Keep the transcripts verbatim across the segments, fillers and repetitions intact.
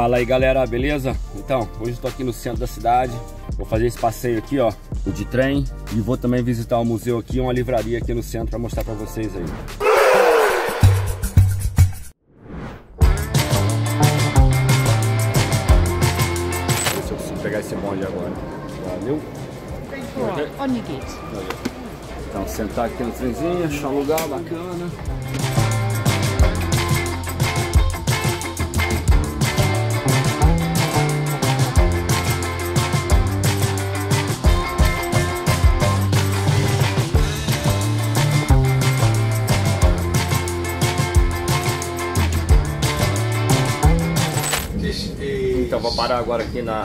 Fala aí galera, beleza? Então, hoje eu tô aqui no centro da cidade. Vou fazer esse passeio aqui, ó, o de trem. E vou também visitar um museu aqui, uma livraria aqui no centro pra mostrar pra vocês aí. Deixa eu consigo pegar esse bonde agora. Valeu? Onde geht? Então, sentar aqui no trenzinho, achar um lugar bacana. Então vou parar agora aqui na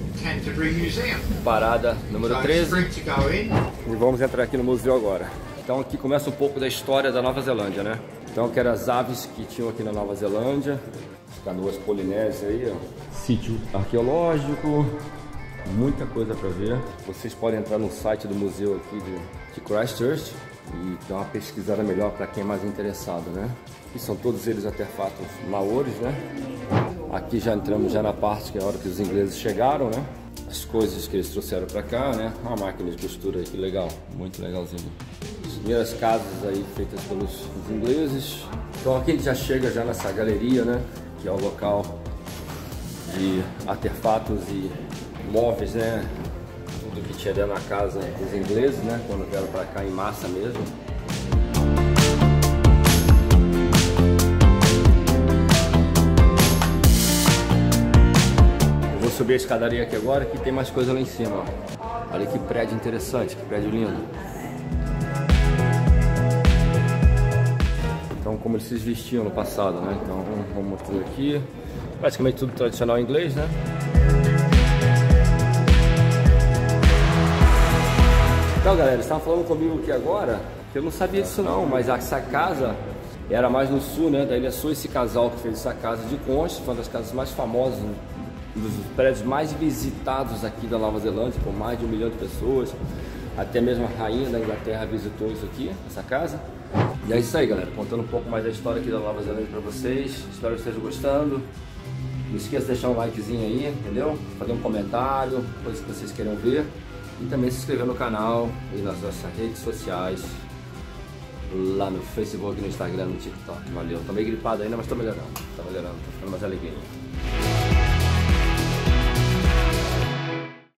parada número treze e vamos entrar aqui no museu agora. Então aqui começa um pouco da história da Nova Zelândia, né? Então que eram as aves que tinham aqui na Nova Zelândia, as canoas polinésias aí, ó. Sítio arqueológico, muita coisa para ver. Vocês podem entrar no site do museu aqui de, de Christchurch e dar uma pesquisada melhor para quem é mais interessado, né? E são todos eles artefatos maoris, né? Aqui já entramos já na parte que é a hora que os ingleses chegaram, né? As coisas que eles trouxeram para cá, né? Uma máquina de costura aí, que legal, muito legalzinho. As primeiras casas aí feitas pelos ingleses. Então aqui a gente já chega já nessa galeria, né? Que é o local de artefatos e móveis, né? Tudo que tinha dentro na casa dos ingleses, né? Quando vieram para cá em massa mesmo. Vou subir a escadaria aqui agora, que tem mais coisa lá em cima, ó. Olha que prédio interessante, que prédio lindo. Então, como eles se vestiam no passado, né? Então, vamos mostrar aqui. Praticamente tudo tradicional em inglês, né? Então, galera, eles estavam falando comigo aqui agora, que eu não sabia disso não, mas essa casa era mais no sul, né? Da Ilha Sul, esse casal que fez essa casa de Conchas, foi uma das casas mais famosas, um dos prédios mais visitados aqui da Nova Zelândia, por mais de um milhão de pessoas. Até mesmo a rainha da Inglaterra visitou isso aqui, essa casa. E é isso aí, galera, contando um pouco mais da história aqui da Nova Zelândia para vocês. Espero que estejam gostando. Não esqueça de deixar um likezinho aí, entendeu? Fazer um comentário, coisas que vocês queiram ver. E também se inscrever no canal e nas nossas redes sociais, lá no Facebook, no Instagram, no TikTok. Valeu, tô meio gripado ainda, mas tô melhorando, tô melhorando, tô ficando mais alegrinho.